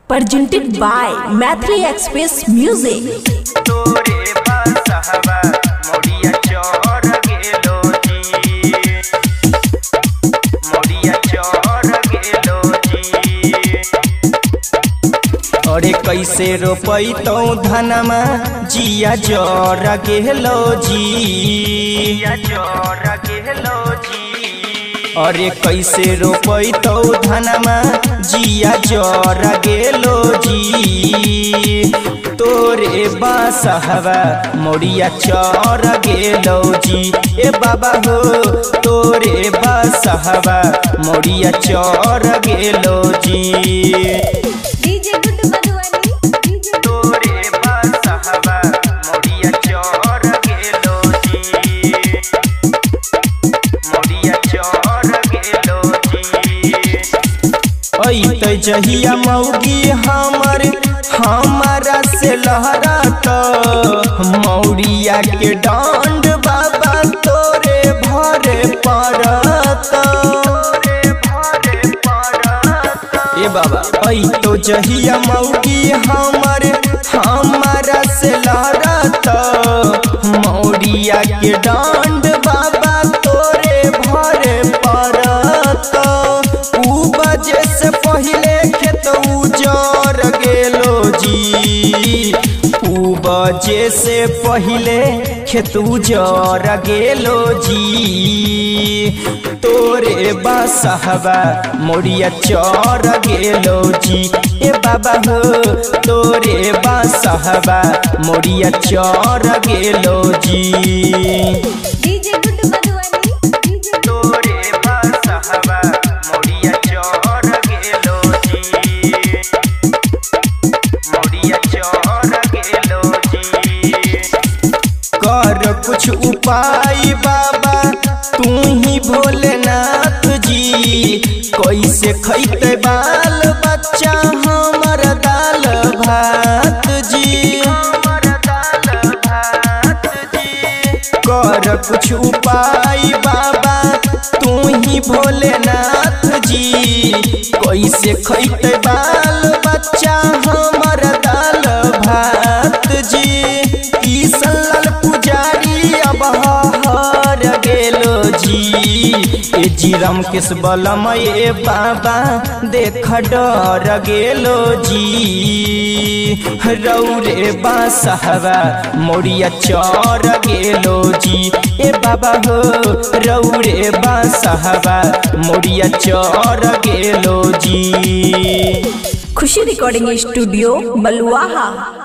presented by Mathri Express Music। अरे कैसे रोपई तो धनमा जिया जर गेलो जी। अरे कैसे रोपई तो धनमा जिया जर गेलो जी। तोरे बासहवा मोरिया चर गेलो जी। ए बाबा हो तोरे बासहवा मोरिया चर गेलो जी। जहिया मौगी हमारा से लहरात मौरिया के डांड बाबा तोरे भरे परत। ए बाबा तो जहिया मौगी हमारा से लहरात मौरिया के डांड बाबा तोरे भरे परत। बजे से पहले खेत उजर गेलो जी। बजे से पहले खेत उजर गेलो जी। तोरे बासहवा मोरिया चर गेलो जी। ए बाबा हो तोरे बासहवा मोरिया चर गेलो जी। कुछ उपाय बाबा तू ही भोलेनाथ जी। कैसे खैते बाल बच्चा हमर दाल भात जी। कर कुछ उपाय बाबा तू ही भोलेनाथ जी। कैसे खैते बाल बच्चा हमर दाल भात जी। राम किस बलमय बाबा देख डर गेलो जी। रौरे बासहवा मोरिया चर गेलो जी। ए बाबा हो रौरे बासहवा मोरिया चर गेलो जी। खुशी रिकॉर्डिंग स्टूडियो बलुआहा।